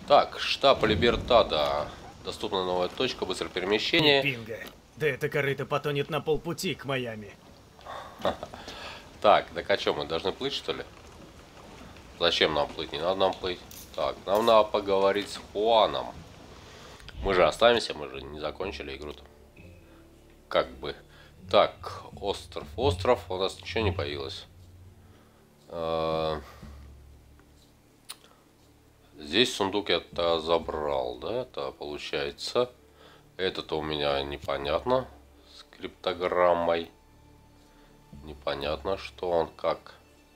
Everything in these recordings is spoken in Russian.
Так, штаб Либертада. Доступна новая точка, быстрое перемещение. Пинга. Да это корыто потонет на полпути к Майами. Так, так а что, мы должны плыть, что ли? Зачем нам плыть? Не надо нам плыть. Так, нам надо поговорить с Хуаном. Мы же останемся, мы же не закончили игру-то. Как бы. Так, остров. Остров, у нас ничего не появилось. Здесь сундук я-то забрал, да? Это получается. Это-то у меня непонятно. С криптограммой. Непонятно, что он как.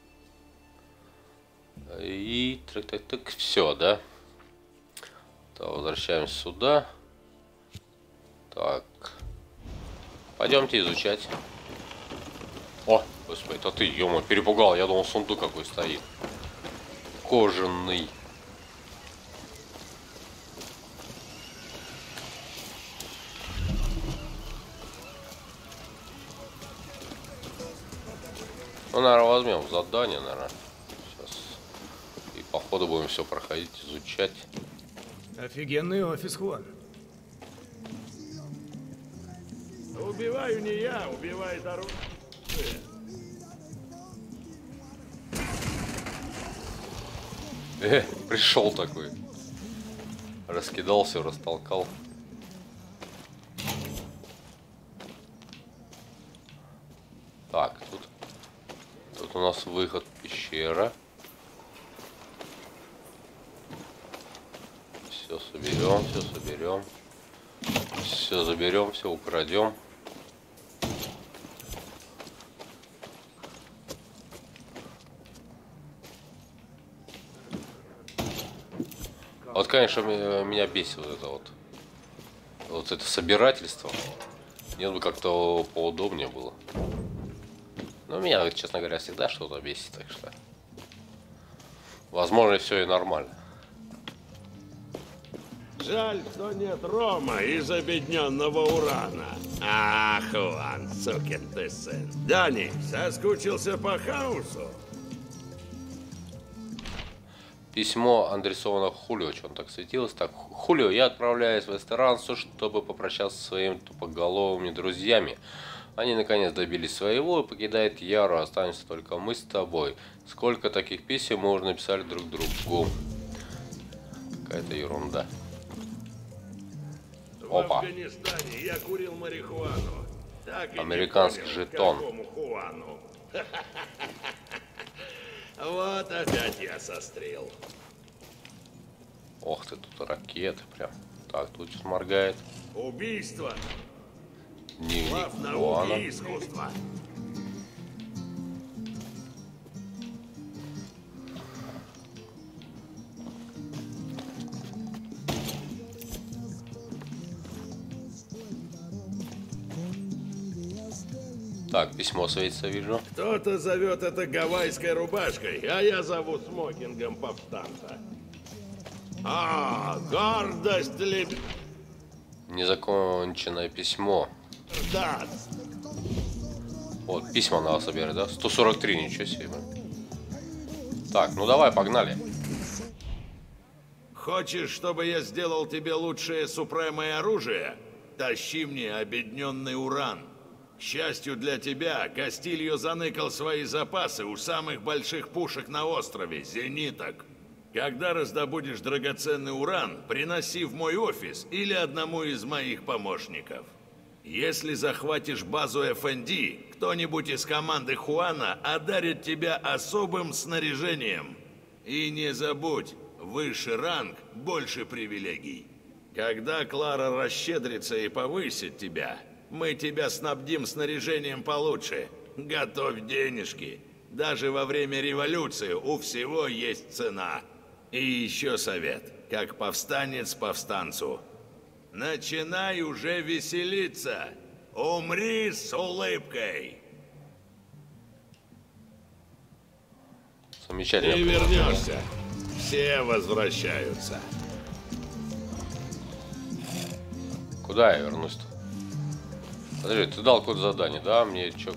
И так, все, да? Так, возвращаемся сюда. Так. Пойдемте изучать. О, господи, это ты, ё-моё, перепугал. Я думал, сундук какой стоит. Кожаный. Ну, наверное, возьмем задание, наверное. Сейчас. И по ходу будем все проходить, изучать. Офигенный офис, Хуан. Убиваю не я, убивает оружие. Пришел такой. Раскидал все, растолкал. Так, тут у нас выход пещера. Все соберем, все соберем. Все заберем, все украдем. Вот, конечно, меня бесит вот это собирательство. Мне бы как-то поудобнее было. Но меня, честно говоря, всегда что-то бесит, так что, возможно, все и нормально. Жаль, что нет рома из обедненного урана. Ах, Хуан, сукин ты сын. Дани, соскучился по хаосу? Письмо адресовано Хулио, что он так светилось. Так, Хулио, я отправляюсь в Эстерансу, чтобы попрощаться со своими тупоголовыми друзьями. Они наконец добились своего и покидают Яру, останемся только мы с тобой. Сколько таких писем мы уже написали друг другу? Какая-то ерунда. Опа. В Афганистане я курил марихуану. Так и Американский не понял, жетон. какому Хуану. Вот опять я сострил. Ох ты, тут ракеты прям. Так, тут что-то моргает. Убийство. Дневник Слав Хуана. науки и искусства. Так, письмо светится, вижу. Кто-то зовет это гавайской рубашкой, а я зову смокингом повстанца. Гордость либ... Незаконченное письмо. Да. Вот, письма надо собирать, да? 143, ничего себе. Так, ну давай, погнали. Хочешь, чтобы я сделал тебе лучшее супремое оружие? Тащи мне обедненный уран. К счастью для тебя, Кастильо заныкал свои запасы у самых больших пушек на острове, зениток. Когда раздобудешь драгоценный уран, приноси в мой офис или одному из моих помощников. Если захватишь базу ФНД, кто-нибудь из команды Хуана одарит тебя особым снаряжением. И не забудь, выше ранг, больше привилегий. Когда Клара расщедрится и повысит тебя, мы тебя снабдим снаряжением получше. Готовь денежки. Даже во время революции у всего есть цена. И еще совет, как повстанец повстанцу. Начинай уже веселиться. Умри с улыбкой. Замечательно. Ты вернешься. Все возвращаются. Куда я вернусь-то? Подожди, ты дал какое-то задание, да? Мне что?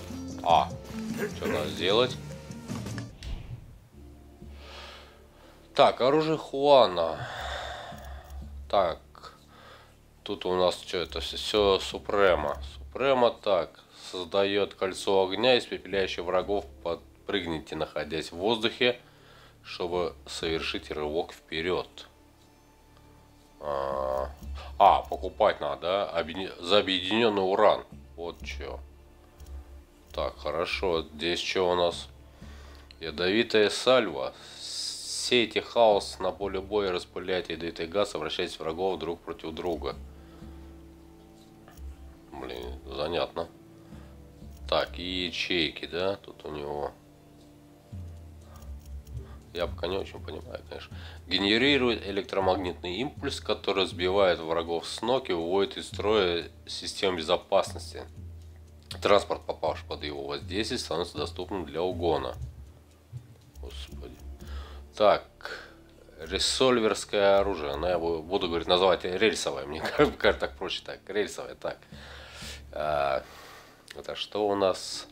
Что надо сделать? Так, оружие Хуана. Так. Тут у нас что это? Все Супрема. Супрема так. Создает кольцо огня, испепеляющее врагов. Подпрыгните, находясь в воздухе, чтобы совершить рывок вперед. Покупать надо, да? За объединенный уран. Вот что. Так, хорошо. Здесь что у нас? Ядовитая сальва. Сейте хаос на поле боя, распыляйте ядовитый газ, обращайтесь врагов друг против друга. Блин, занятно. Так, и ячейки, да? Тут у него... Я пока не очень понимаю, конечно. Генерирует электромагнитный импульс, который сбивает врагов с ног и выводит из строя систему безопасности. Транспорт, попавший под его воздействие, становится доступным для угона. Господи. Так, ресольверское оружие. Но я буду говорить, называть рельсовое. Мне кажется, так проще. Так, рельсовое. Так. Это что у нас?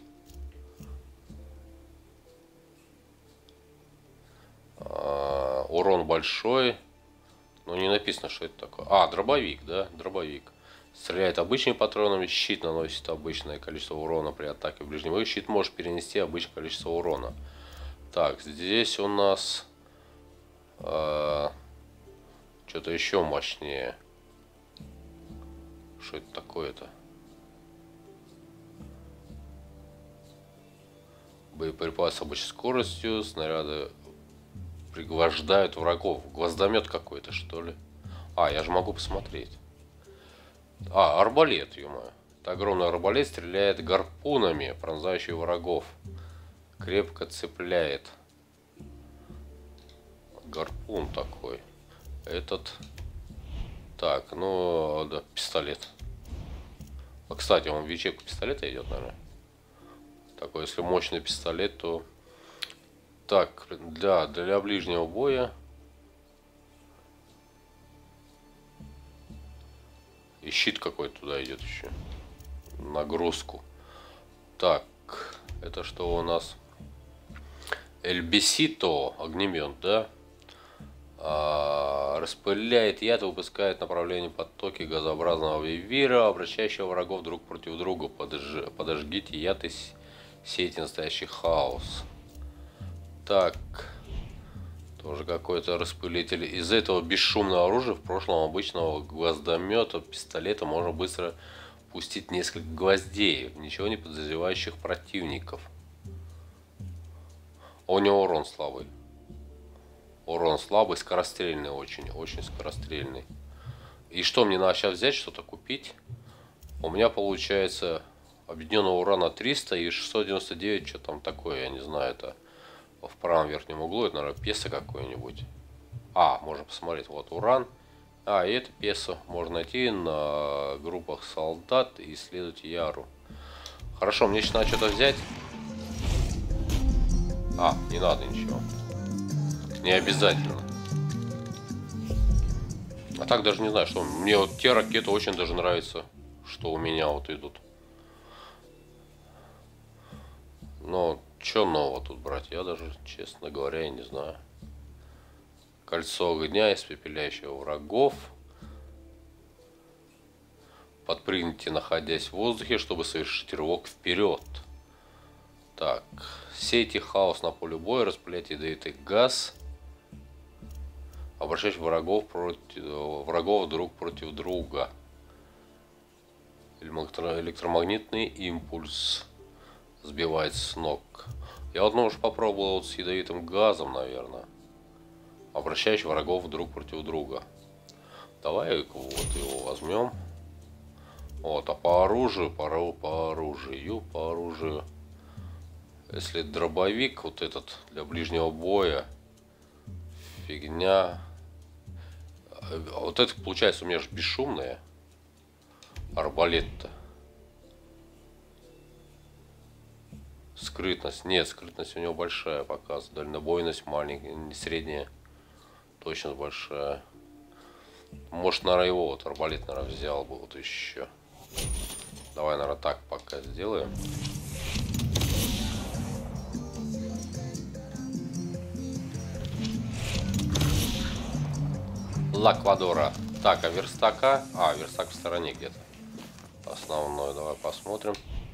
Урон большой. Но не написано, что это такое. Дробовик, да? Дробовик. Стреляет обычными патронами. Щит наносит обычное количество урона при атаке в ближнем бою. Щит может перенести обычное количество урона. Так, здесь у нас что-то еще мощнее. Что это такое-то? Боеприпас с обычной скоростью. Снаряды пригвождают врагов. Гвоздомет какой-то, что ли? Я же могу посмотреть. Арбалет, ё-моё. Это огромный арбалет, стреляет гарпунами, пронзающий врагов. Крепко цепляет. Гарпун такой. Этот. Так, да, пистолет. Кстати, он в ячейку пистолета идет, наверное. Такой, если мощный пистолет, то... Так, для ближнего боя. И щит какой-то туда идет еще. Нагрузку. Так, это что у нас? Эльбисито, огнемет, да? Распыляет яд и выпускает направление потоки газообразного вивира, обращающего врагов друг против друга. Подожгите яд и сейте настоящий хаос. Так, тоже какой-то распылитель. Из этого бесшумного оружия, в прошлом обычного гвоздомета, пистолета, можно быстро пустить несколько гвоздей, ничего не подозревающих противников. У него урон слабый. Урон слабый, скорострельный очень, очень скорострельный. И что мне надо сейчас взять, что-то купить? У меня получается объединенного урана 300 и 699, что там такое, я не знаю, это в правом верхнем углу, это, наверное, песо какое-нибудь. Можно посмотреть, вот уран. И это песо можно найти на группах солдат и исследовать Яру. Хорошо, мне сейчас надо что-то взять. Не надо ничего. Не обязательно. Так даже не знаю, что. Мне вот те ракеты очень даже нравятся, что у меня вот идут. Но что нового тут брать? Я даже, честно говоря, и не знаю. Кольцо огня, испепеляющего врагов. Подпрыгните, находясь в воздухе, чтобы совершить рывок вперед. Так. Сейте хаос на поле боя, распыляйте ядовитый газ. Обращать врагов друг против друга. Электромагнитный импульс сбивает с ног. Я вот, может, попробовал с ядовитым газом, наверное. Обращающий врагов друг против друга. Давай вот его возьмем. Вот, по оружию, по оружию. Если дробовик, вот этот для ближнего боя, фигня. Вот это получается у меня же бесшумное. Арбалет-то. Скрытность. Нет, скрытность у него большая показывает. Дальнобойность маленькая, не средняя. Точно большая. Может, наверное, его вот арбалет, наверное, взял бы вот еще. Давай, наверное, так пока сделаем. Лаквадора. Так, а верстака? А, верстак в стороне где-то. Основной, давай посмотрим.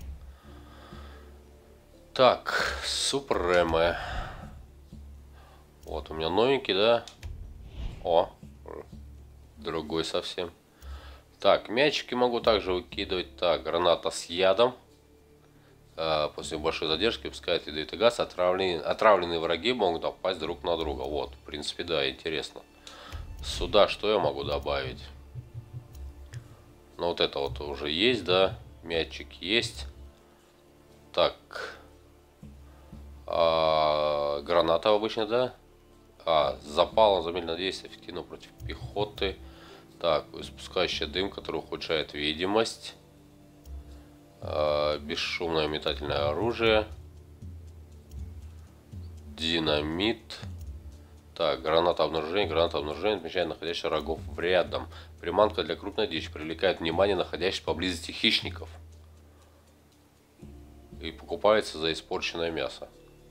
Так, Супремы. Вот у меня новенький, да? О, другой совсем. Так, мячики могу также выкидывать. Так, граната с ядом. После большой задержки выпускает ядовитый газ. Отравленные враги могут напасть друг на друга. Вот, в принципе, да, интересно. Сюда что я могу добавить? Ну, вот это вот уже есть, да? Мячик есть. Так. Граната обычно, да? Запалом замедленное действие, эффективно против пехоты. Так, испускающая дым, который ухудшает видимость. Бесшумное метательное оружие. Динамит. Так, граната обнаружения. Граната обнаружения отмечает находящих врагов рядом. Приманка для крупной дичи привлекает внимание находящихся поблизости хищников. И покупается за испорченное мясо.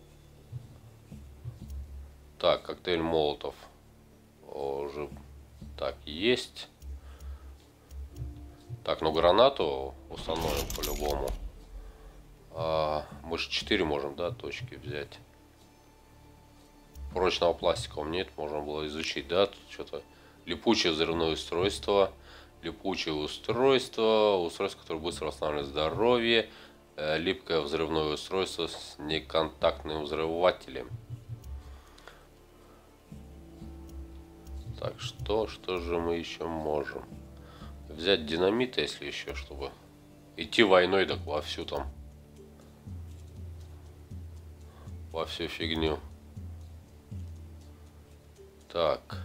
Так, коктейль Молотов. Уже так, есть. Так, ну гранату установим по-любому. Мы же 4 можем, да, точки взять. Прочного пластика у меня нет, можно было изучить, да, тут что-то. Липучее взрывное устройство. Липучее устройство. Устройство, которое быстро восстанавливает здоровье. Липкое взрывное устройство с неконтактным взрывателем. Так, что же мы еще можем? Взять динамит, если еще, чтобы идти войной, так во всю там. Во всю фигню. Так.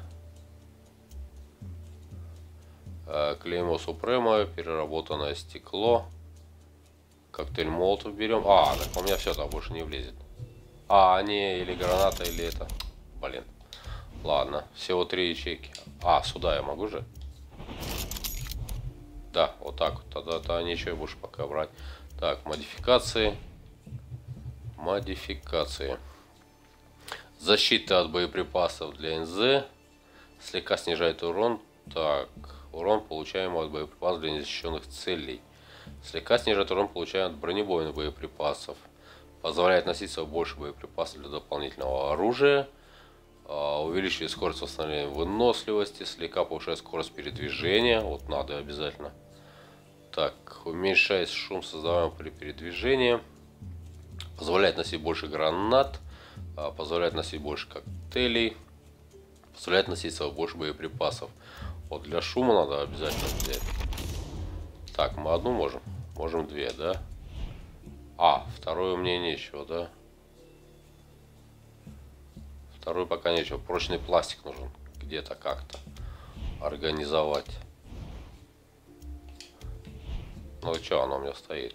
Клеймо Супрема, переработанное стекло. Коктейль Молотов берем. Так у меня все там больше не влезет. Не, или граната, или это. Блин. Ладно, всего 3 ячейки. Сюда я могу же? Да, вот так вот. Тогда ничего больше пока брать. Так, модификации. Модификации. Защита от боеприпасов для НЗ. Слегка снижает урон. Так, урон, получаемый от боеприпасов для незащищенных целей. Слегка снижает урон, получаемый от бронебойных боеприпасов. Позволяет носить себе больше боеприпасов для дополнительного оружия. Увеличивает скорость восстановления выносливости. Слегка повышает скорость передвижения. Вот надо обязательно. Так, уменьшает шум, создаваемый при передвижении. Позволяет носить больше гранат. Позволяет носить больше коктейлей. Позволяет носить с собой больше боеприпасов. Вот для шума надо обязательно взять. Так, мы одну можем. Можем 2, да? Вторую мне нечего, да? Вторую пока нечего. Прочный пластик нужен. Где-то как-то организовать. Ну и что, оно у меня стоит?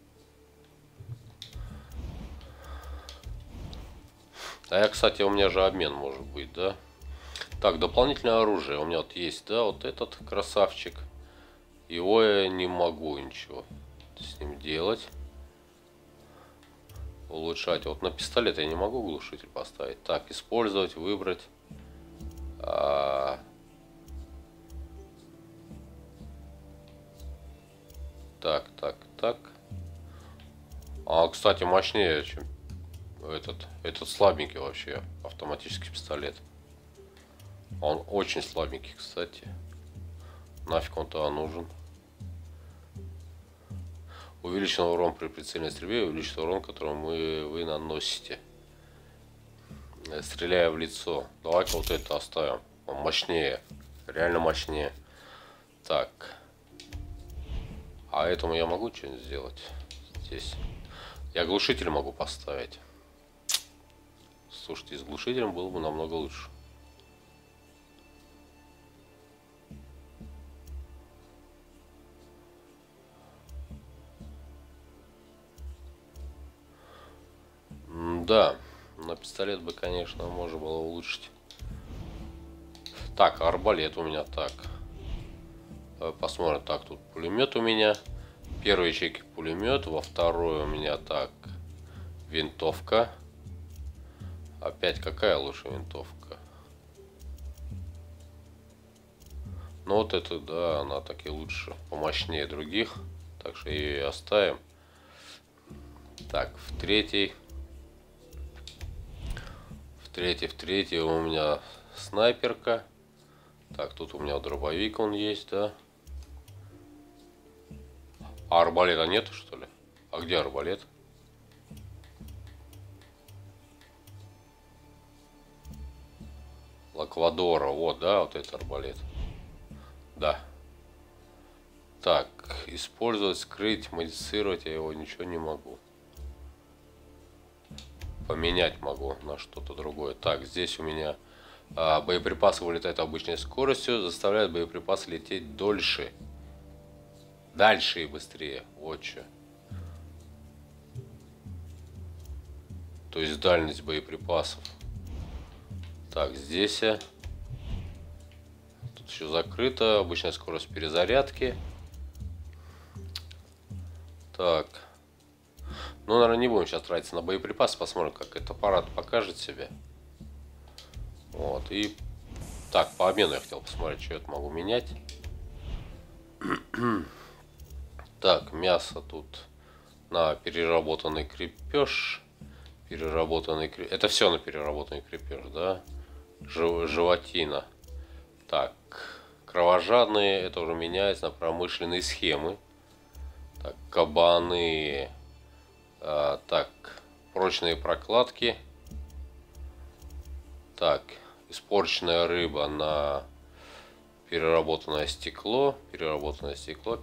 Кстати, у меня же обмен может быть, да? Так, дополнительное оружие. У меня вот есть, да, вот этот красавчик. Его я не могу ничего с ним делать. Улучшать. Вот на пистолет я не могу глушитель поставить. Так, использовать, выбрать. Так. Кстати, мощнее, чем этот слабенький вообще автоматический пистолет. Он очень слабенький, кстати. Нафиг он-то нужен. Увеличен урон при прицельной стрельбе, увеличен урон, который вы наносите, стреляя в лицо. Давай-ка вот это оставим. Он мощнее. Реально мощнее. Так. Этому я могу что-нибудь сделать? Здесь. Я глушитель могу поставить. Слушайте, с глушителем было бы намного лучше. Да, на пистолет бы, конечно, можно было улучшить. Так, арбалет у меня так. Давай посмотрим. Так, тут пулемет у меня. В первой ячейке пулемет, во второй у меня так винтовка. Опять какая лучше винтовка? Но вот это, да, она таки лучше, помощнее других. Так что ее и оставим. Так, в третий у меня снайперка. Так, тут у меня дробовик он есть, да. А арбалета нету, что ли? А где арбалет? Лаквадора, вот, да, вот это арбалет. Да. Так, использовать, скрыть, модифицировать я его ничего не могу. Поменять могу на что-то другое. Так, здесь у меня боеприпасы вылетают обычной скоростью, заставляют боеприпасы лететь дольше. Дальше и быстрее. Вот что. То есть дальность боеприпасов. Так, здесь тут еще закрыто. Обычная скорость перезарядки. Так. Ну, наверное, не будем сейчас тратиться на боеприпасы. Посмотрим, как этот аппарат покажет себя. Вот. И так, по обмену я хотел посмотреть, что я могу менять. Так, мясо тут на переработанный крепеж. Это все на переработанный крепеж, да? Животина. Так, кровожадные, это уже меняется на промышленные схемы. Так, кабаны. Так, прочные прокладки. Так, испорченная рыба на переработанное стекло. Переработанное стекло.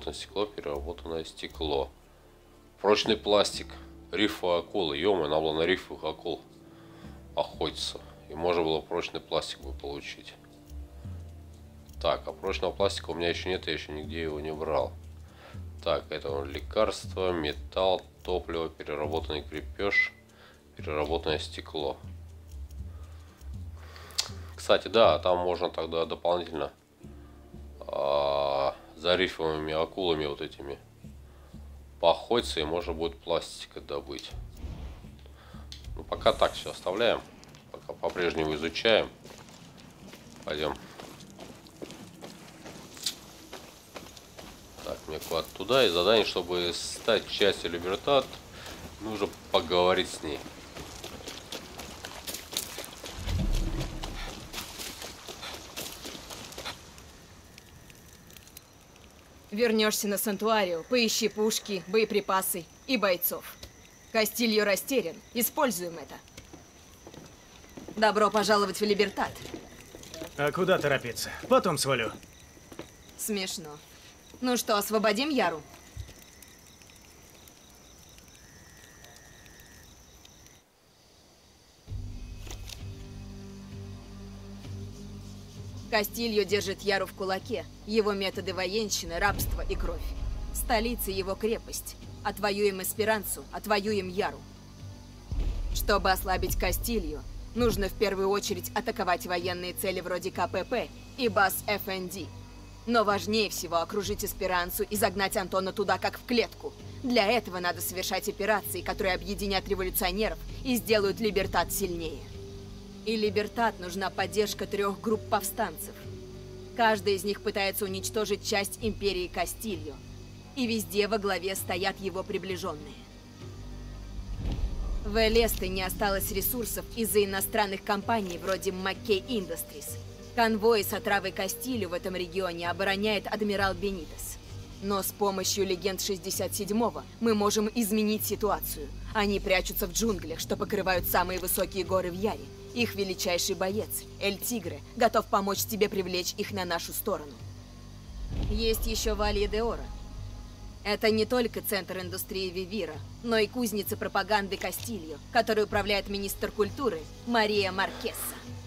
Прочный пластик. Рифовые акулы. Ё-моё, надо было на рифовых акул охотиться. И можно было прочный пластик бы получить. Так, а прочного пластика у меня еще нет, я еще нигде его не брал. Так, это лекарство, металл, топливо, переработанный крепеж, переработанное стекло. Кстати, да, там можно тогда дополнительно за рифовыми акулами вот этими поохотиться, и можно будет пластика добыть. Ну, пока так все оставляем. Пока по-прежнему изучаем. Пойдем. Так, мне куда-то туда. И задание, чтобы стать частью Либертат, нужно поговорить с ней. Вернешься на Сантуарио, поищи пушки, боеприпасы и бойцов. Кастильо растерян. Используем это. Добро пожаловать в Либертат. А куда торопиться? Потом свалю. Смешно. Ну что, освободим Яру? Кастильо держит Яру в кулаке. Его методы военщины, рабство и кровь. Столица его крепость. Отвоюем Эсперансу, отвоюем Яру. Чтобы ослабить Кастильо, нужно в первую очередь атаковать военные цели вроде КПП и баз ФНД. Но важнее всего окружить Эсперансу и загнать Антона туда, как в клетку. Для этого надо совершать операции, которые объединят революционеров и сделают Либертат сильнее. И Либертат нужна поддержка 3 групп повстанцев. Каждая из них пытается уничтожить часть империи Кастильо. И везде во главе стоят его приближенные. В Элесте не осталось ресурсов из-за иностранных компаний вроде Маккей Industries. Конвои с отравой Кастильо в этом регионе обороняет адмирал Бенитес. Но с помощью легенд 67-го мы можем изменить ситуацию. Они прячутся в джунглях, что покрывают самые высокие горы в Яре. Их величайший боец, Эль Тигре, готов помочь тебе привлечь их на нашу сторону. Есть еще Валье де Оро. Это не только центр индустрии Вивира, но и кузница пропаганды Кастильо, которой управляет министр культуры Мария Маркесса.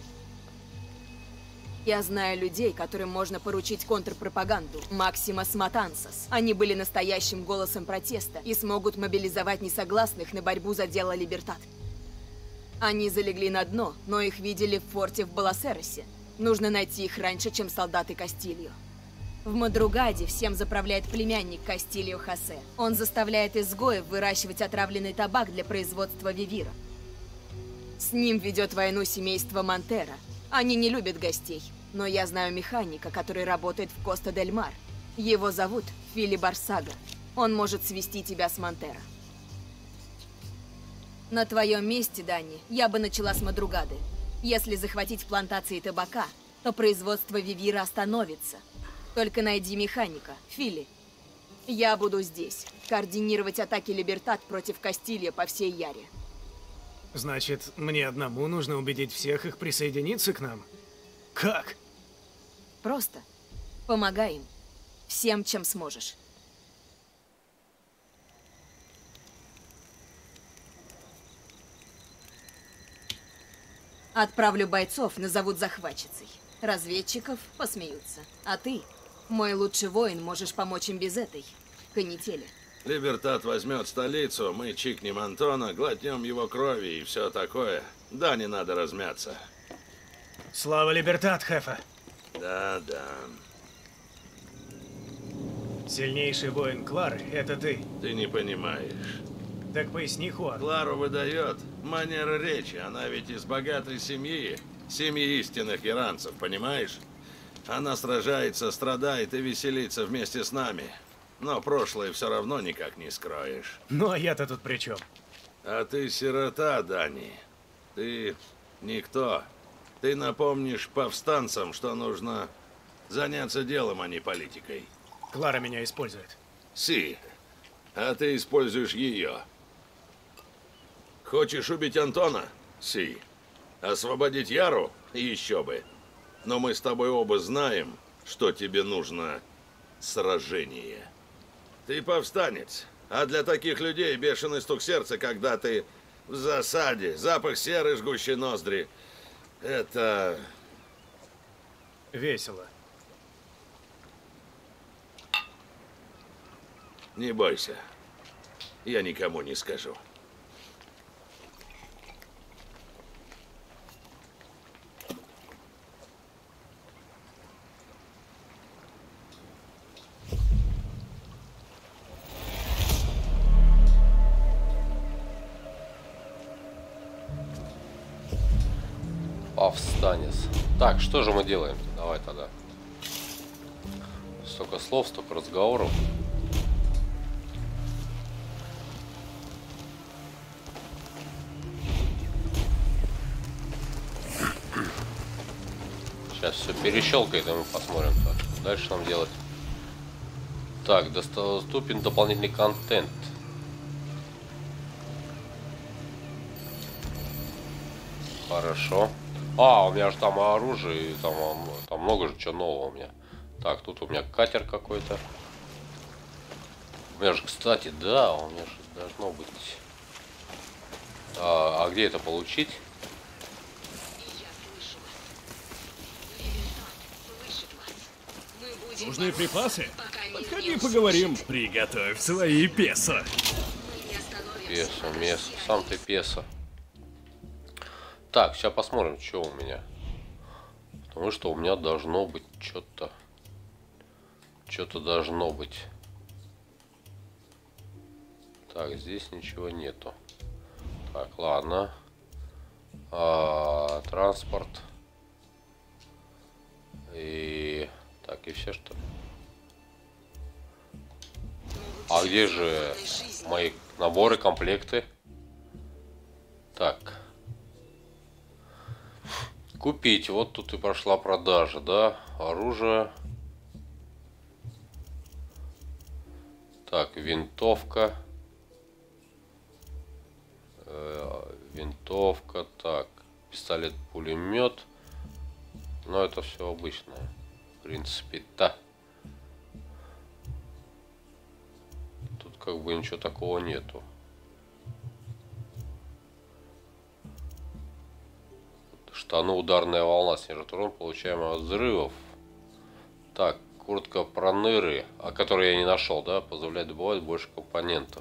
Я знаю людей, которым можно поручить контрпропаганду. Максимас Матансас. Они были настоящим голосом протеста и смогут мобилизовать несогласных на борьбу за дело Либертат. Они залегли на дно, но их видели в форте в Баласеросе. Нужно найти их раньше, чем солдаты Кастильо. В Мадругаде всем заправляет племянник Кастильо Хосе. Он заставляет изгоев выращивать отравленный табак для производства Вивира. С ним ведет войну семейство Монтера. Они не любят гостей. но я знаю механика, который работает в Коста-дель-Мар. Его зовут Фили Барсага. Он может свести тебя с Монтеро. На твоем месте, Дани, я бы начала с Мадругады. Если захватить плантации табака, то производство Вивира остановится. Только найди механика, Фили. Я буду здесь, координировать атаки Либертад против Кастилья по всей Яре. Значит, мне одному нужно убедить всех их присоединиться к нам? Как? Просто помогай им. Всем, чем сможешь. Отправлю бойцов, назовут захватчицей. Разведчиков посмеются. А ты, мой лучший воин, можешь помочь им без этой канители. Либертад возьмет столицу, мы чикнем Антона, глотнем его крови и все такое. Да, не надо размяться. Слава Либертад, Хефа! Да. Сильнейший воин Клары — это ты. Ты не понимаешь. Так поясни, Хуан. Клару выдает манера речи. Она ведь из богатой семьи. Семьи истинных иранцев, понимаешь? Она сражается, страдает и веселится вместе с нами. Но прошлое все равно никак не скроешь. Ну а я-то тут при чем? А ты сирота, Дани. Ты никто. Ты напомнишь повстанцам, что нужно заняться делом, а не политикой. Клара меня использует. Си, а ты используешь ее. Хочешь убить Антона? Си. Освободить Яру? Еще бы. Но мы с тобой оба знаем, что тебе нужно сражение. Ты повстанец, а для таких людей бешеный стук сердца, когда ты в засаде, запах серы, жгущий ноздри. Это... Весело. Не бойся. Я никому не скажу. Повстанец. Так, что же мы делаем? Давай тогда. Столько слов, столько разговоров. Сейчас все перещелкает, и мы посмотрим, что дальше нам делать. Так, доступен дополнительный контент. Хорошо. А, у меня же там оружие, там много же чего нового у меня. Так, тут у меня катер какой-то. У меня же, кстати, да, у меня же должно быть. А где это получить? Нужны припасы? Подходи, поговорим. Приготовь свои песо. Песо, месо. Сам ты песо. Так, сейчас посмотрим, что у меня. Потому что у меня должно быть что-то. Что-то должно быть. Так, здесь ничего нету. Так, ладно. Транспорт. И... Так, и все, что ли? А где же мои наборы, комплекты? Так. Купить. Вот тут и прошла продажа, да? Оружие. Так, винтовка. Винтовка. Так, пистолет-пулемет. Но это все обычное. В принципе, да. Тут как бы ничего такого нету. Штаны ударная волна снижает урон, получаемый от взрывов. Так, куртка проныры, о которой я не нашел, да, позволяет добывать больше компонентов.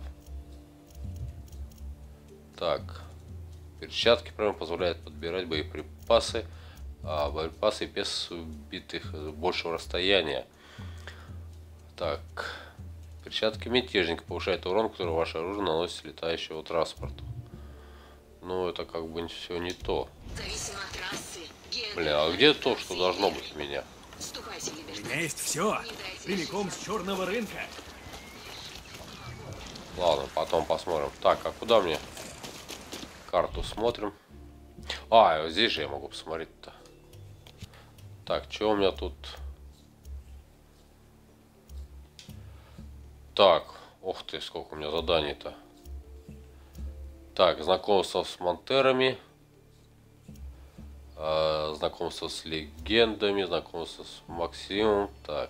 Так, перчатки прямо позволяют подбирать боеприпасы. Боеприпасы и без убитых большего расстояния. Так, перчатки мятежника повышает урон, который ваше оружие наносит летающему транспорту. Ну, это как бы все не то. Зависимо от расы, Блин, а где то, что должно быть у меня? У меня есть все. Прямиком с черного рынка. Ладно, потом посмотрим. Так, а куда мне? Карту смотрим. А, здесь же я могу посмотреть-то. Так, что у меня тут? Так, ух ты, сколько у меня заданий-то. Так, знакомство с монтерами. Знакомство с легендами. Знакомство с Максимом. Так.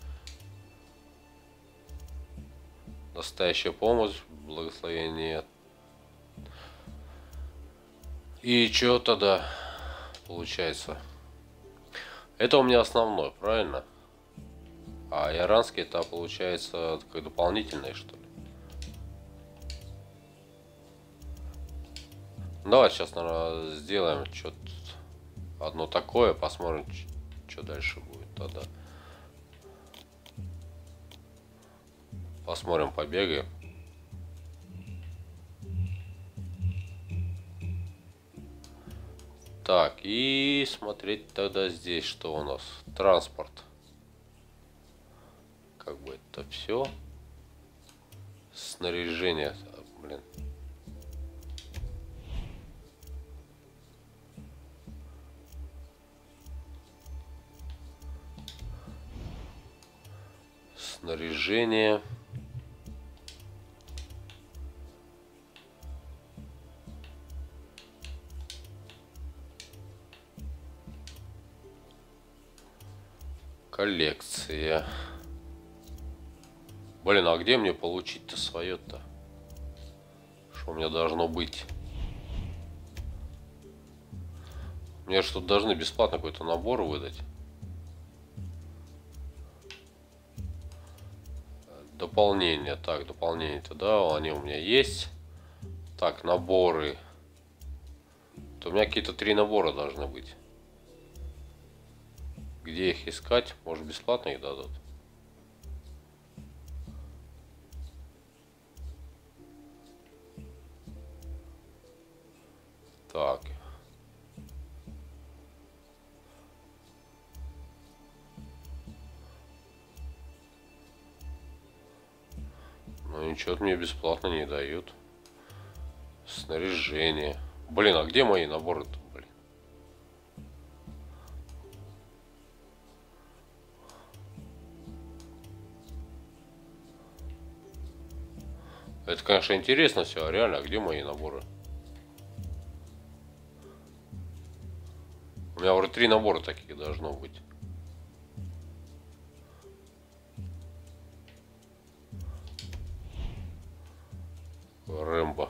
Настоящая помощь. Благословение. И что тогда получается? Это у меня основной, правильно? А иранский это получается как дополнительное, что ли? Давай сейчас, наверное, сделаем что-то одно такое, посмотрим, что дальше будет тогда. Посмотрим, побегаем. Так, и смотреть тогда здесь, что у нас. Транспорт. Как бы это все. Снаряжение. Блин. Снаряжение. Коллекция. Блин, а где мне получить-то свое-то? Что у меня должно быть? Мне что-то должны бесплатно какой-то набор выдать. Дополнение. Так, дополнение-то, да, они у меня есть. Так, наборы. То у меня какие-то 3 набора должны быть. Где их искать? Может, бесплатно их дадут? Так. Ну ничего мне бесплатно не дают. Снаряжение. Блин, а где мои наборы-то? Блин. Это, конечно, интересно все, а реально, а где мои наборы? У меня уже 3 набора таких должно быть. Рэмбо.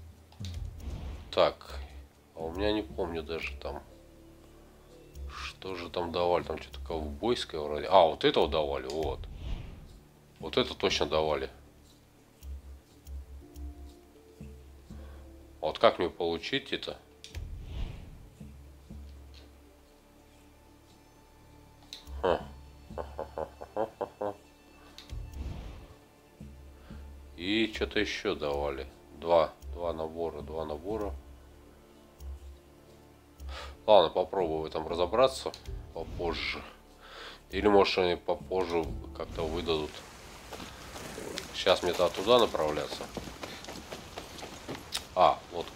Так. А у меня не помню даже там. Что же там давали? Там что-то ковбойское вроде. А, вот этого давали, вот. Вот это точно давали. Вот как мне получить это? И что-то еще давали. Два набора. Ладно, попробую в этом разобраться попозже. Или может они попозже как-то выдадут. Сейчас мне туда направляться. А, лодка.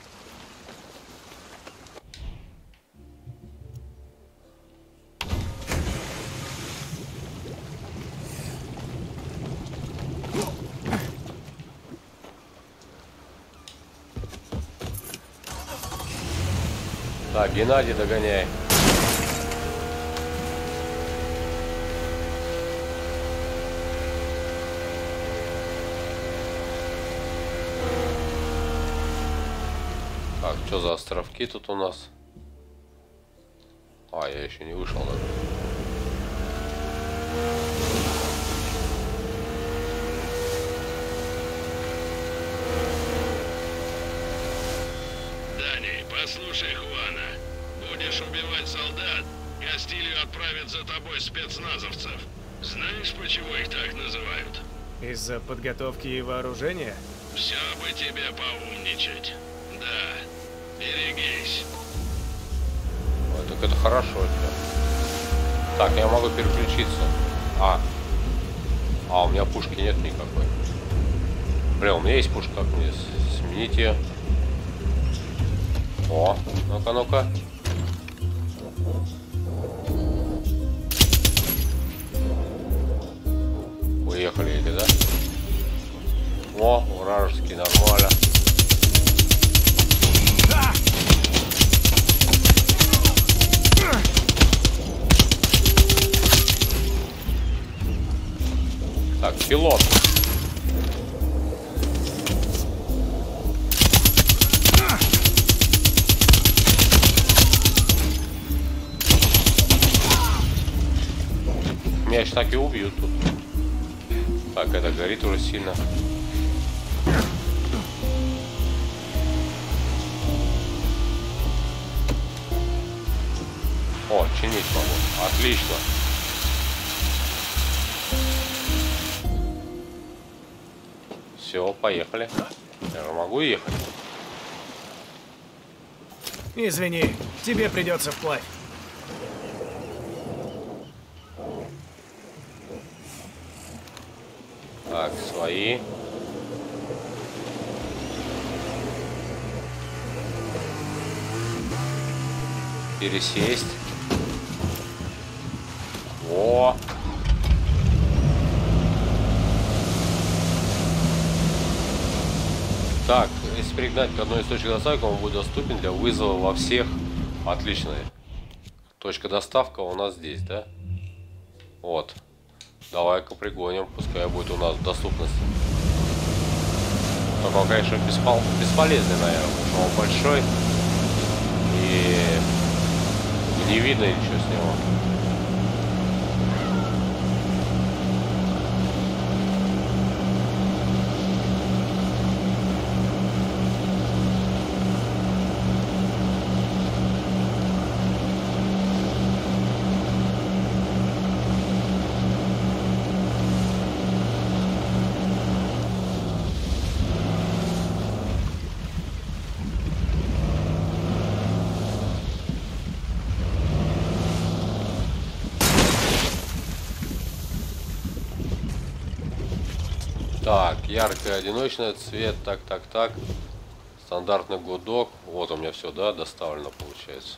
Так, Геннадий, догоняй. Так, что за островки тут у нас? А, я еще не вышел даже. Дани, послушай Хуана. Будешь убивать солдат, Кастилью отправит за тобой спецназовцев. Знаешь, почему их так называют? Из-за подготовки и вооружения? Все бы тебе поумничать. Да, берегись. так это хорошо. Так, я могу переключиться. У меня пушки нет никакой. Блин, у меня есть пушка, как мне сменить ее? О, ну-ка, ну-ка. Уехали эти, да? О, вражеский, нормально. Так, пилот. Меня ж так и убьют тут. Так, это горит уже сильно. О, чинить могу. Отлично. Все, поехали. Я же могу ехать. Извини, тебе придется вплавь. Так, свои. Пересесть. О! Так, если пригнать к одной из точек доставки, он будет доступен для вызова во всех. Отлично. Точка доставка у нас здесь, да? Вот. Давай-ка пригоним, пускай будет у нас доступность. Только он, конечно, бесполезный, наверное, потому что он большой. И не видно ничего с него. Так, яркий одиночный цвет, так. Стандартный гудок. Вот у меня все, да, доставлено получается.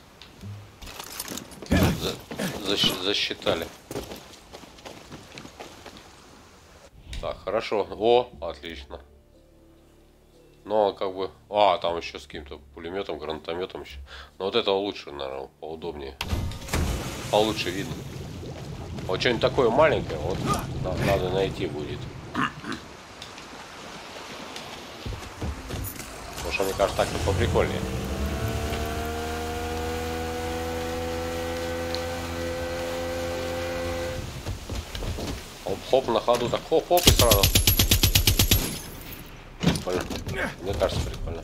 Засчитали. Так, хорошо. О, отлично. Но как бы... там еще с каким-то пулеметом, гранатометом еще. Но вот это лучше, наверное, поудобнее. Получше видно. Вот что-нибудь такое маленькое, вот надо найти будет. Потому что, мне кажется, так-то поприкольнее. Хоп-хоп на ходу, так хоп-хоп и сразу. Прикольно. Мне кажется, прикольно.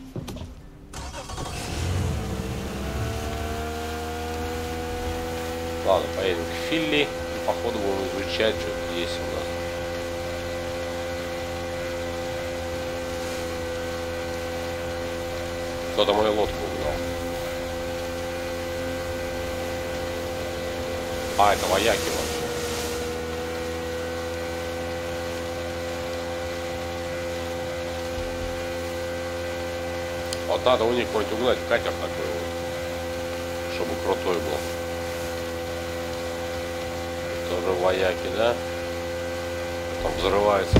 Ладно, поедем к Филли. И походу будем изучать, что тут есть у нас. Кто-то мою лодку угнал. Это вояки вообще. Вот надо у них какой-нибудь угнать катер такой вот, чтобы крутой был. Тоже вояки, да? Там взрывается.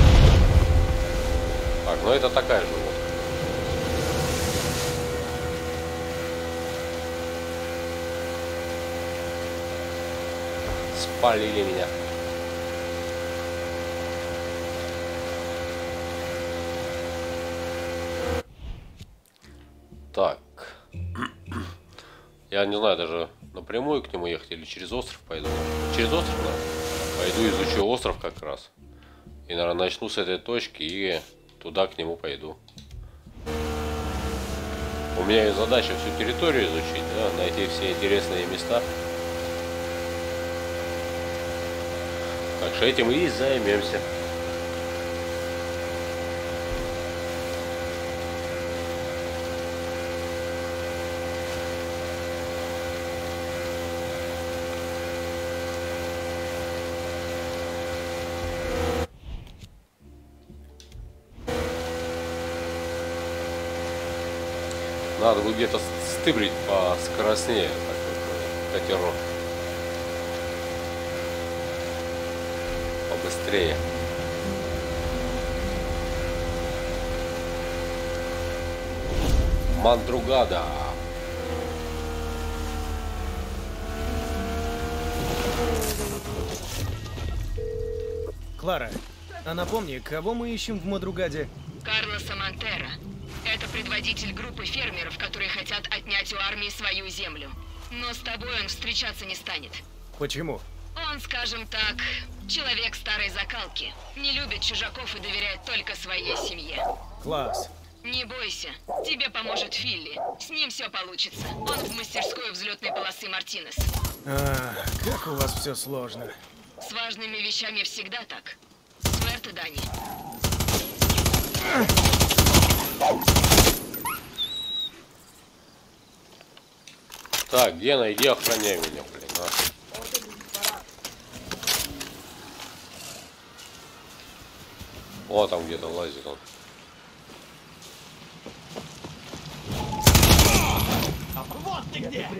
Так, ну это такая же лодка. Спалили меня. Так. Я не знаю, даже напрямую к нему ехать или через остров пойду. Через остров, да? Пойду изучу остров как раз. И, наверное, начну с этой точки и туда к нему пойду. У меня есть задача всю территорию изучить, да? Найти все интересные места. Так что этим и займемся. Надо бы где-то стыбрить поскоростнее такой катерок. Побыстрее. Мандругада. Клара, а напомни, кого мы ищем в Мадругаде? Карлоса Монтера. Это предводитель группы фермеров, которые хотят отнять у армии свою землю. Но с тобой он встречаться не станет. Почему? Он, скажем так, человек старой закалки. Не любит чужаков и доверяет только своей семье. Класс. Не бойся, тебе поможет Филли. С ним все получится. Он в мастерской взлетной полосы Мартинес. Как у вас все сложно. С важными вещами всегда так. Суэрте, Дани. Так, Гена, иди охраняй меня, блин, а. Вот там где-то лазит он. Вот ты где!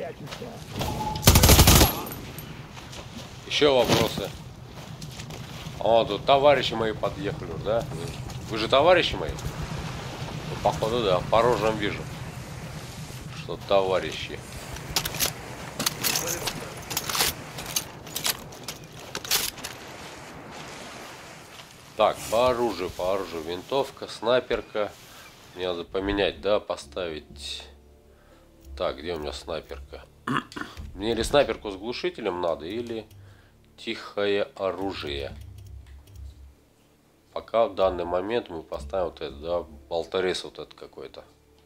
Еще вопросы? О, тут товарищи мои подъехали, да? Вы же товарищи мои? Ну, походу, да, по рожам вижу, что товарищи. Так, по оружию, винтовка, снайперка. Мне надо поменять, да, поставить. Так, где у меня снайперка? Мне или снайперку с глушителем надо, или тихое оружие. Пока в данный момент мы поставим вот это, да, болторез вот этот какой-то.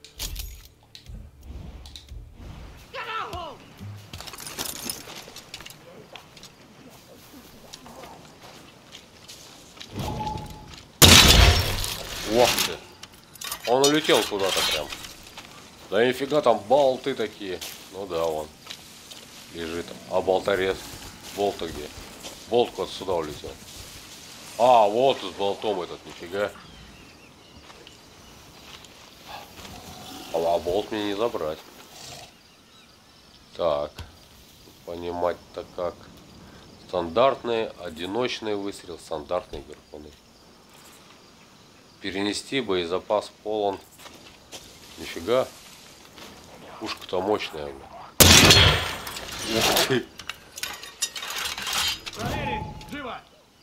Ох ты! Он улетел куда-то прям. Да нифига, там болты такие. Ну да, он лежит. А болторез? Болт-то где? Болт куда-то сюда улетел. А, вот с болтом этот, нифига. А болт мне не забрать. Так. Понимать-то как. Стандартный, одиночный выстрел, стандартный гарпуны. Перенести боезапас полон. Нифига. Пушка-то мощная. Ух ты. Проверить! Живо!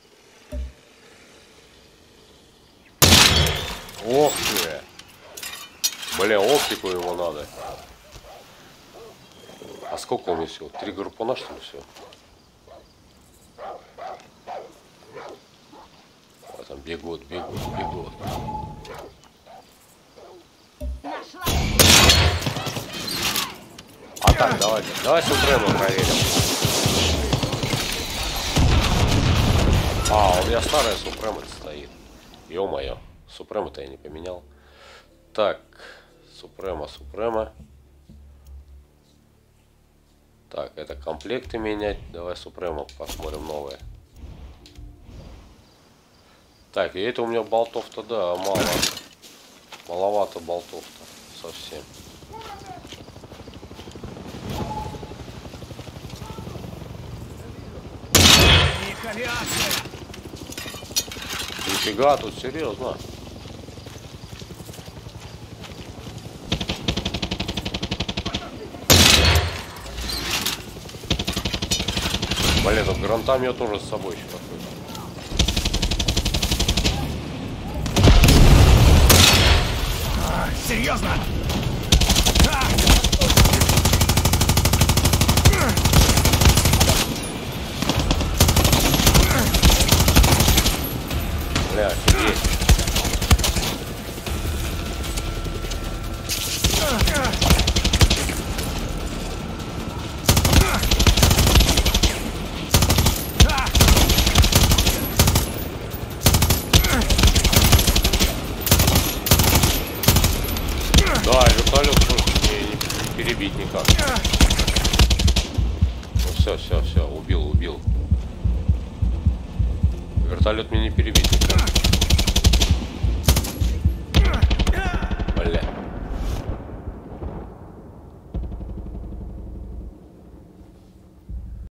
Ох ты. Бля, оптику его надо. А сколько у меня всего? 3 гарпуна, что ли, все? А там бегут. А так, давай Супрему проверим. А, у меня старая Супрема стоит. Ё-моё, Супрему-то я не поменял. Так, Супрема. Так, это комплекты менять. Давай Супрему посмотрим новые. Так, и это у меня болтов-то, да, мало. Маловато болтов-то совсем. Нифига, тут серьезно. Блин, тут гранатомет тоже с собой еще какой-то. Серьезно? Бля, офигеть. Да, вертолет не перебить никак. Ну все, убил. Вертолет мне не перебить никак.